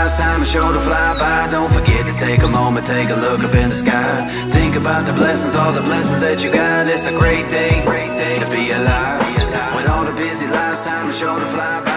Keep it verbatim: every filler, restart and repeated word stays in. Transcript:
life's time is sure to fly by. Don't forget to take a moment, take a look up in the sky. Think about the blessings, all the blessings that you got. It's a great day, great day to be alive. With all the busy life's time is sure to fly by.